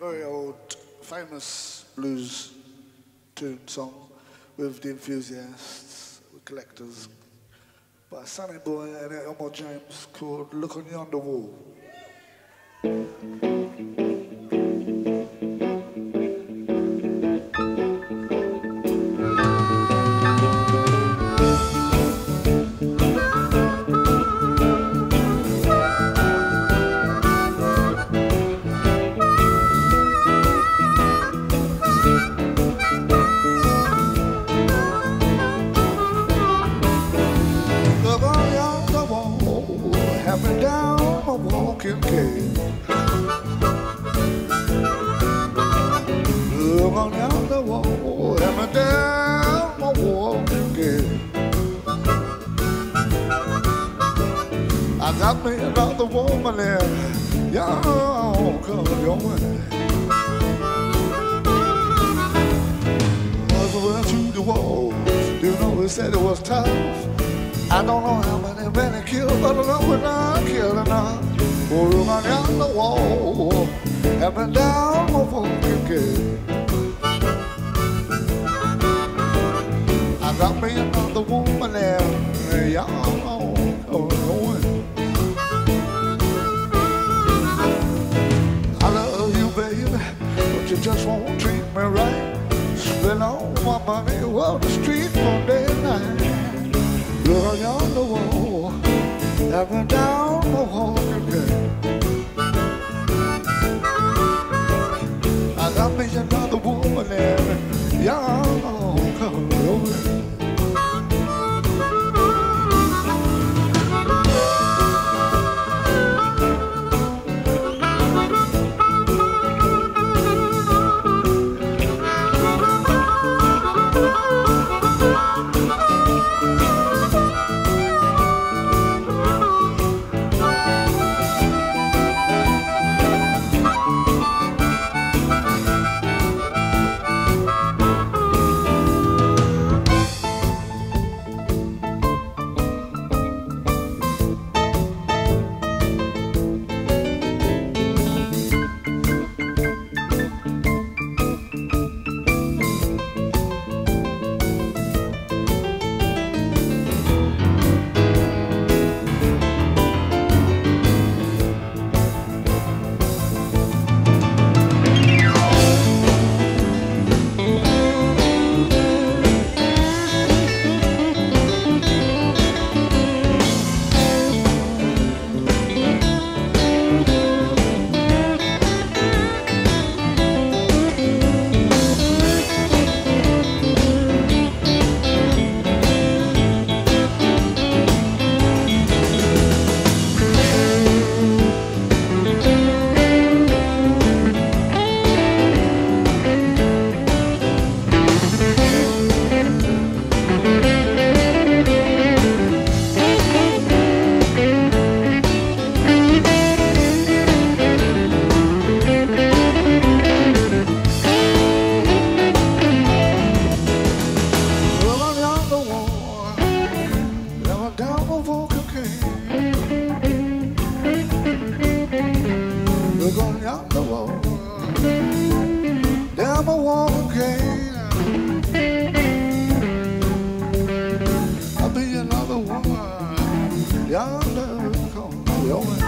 very old, famous blues tune song with the enthusiasts, the collectors, by Sonny Boy and Elmore James called Look on Yonder Wall. Look on yonder wall, and me down my walking gate. I got me another woman there, y'all come your way. As I went through the walls, you know they said it was tough. I don't know how many men they killed, but I know when I killed enough. Oh, look on yonder wall, and me down my walking gate. I got me another woman there, y'all going. I love you, baby, but you just won't treat me right. Spend all my money on the street from day and night. Look on yonder wall, and me down my walking gate. I got me another woman there, y'all come over. Yonder come your way.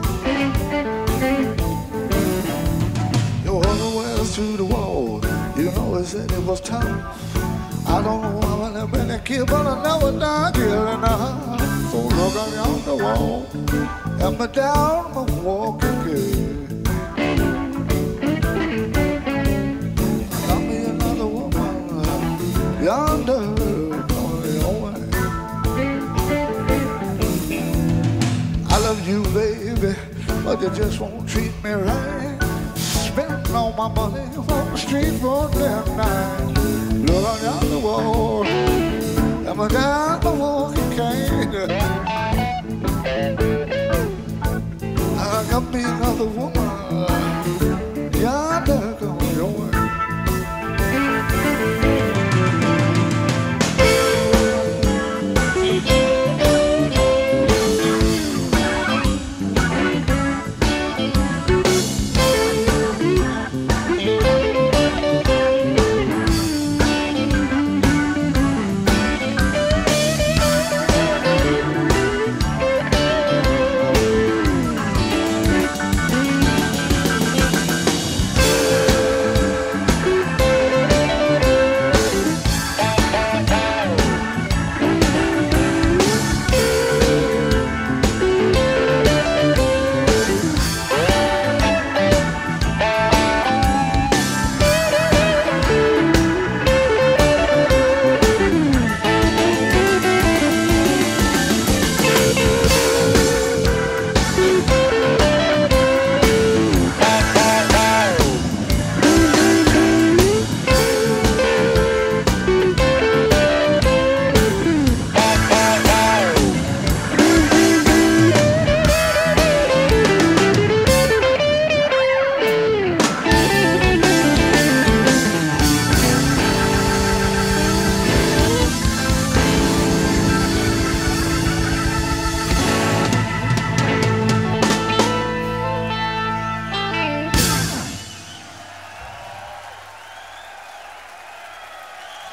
Your other ways through the wall, you know they said it was tough. I don't know how many men they killed, but I never died killing her. So look on yonder wall, and me down my walking gate. I got me another woman yonder. I love you, baby, but you just won't treat me right. Spend all my money on the street for that night. Look on yonder wall, and my down the walking cane. I got me another woman.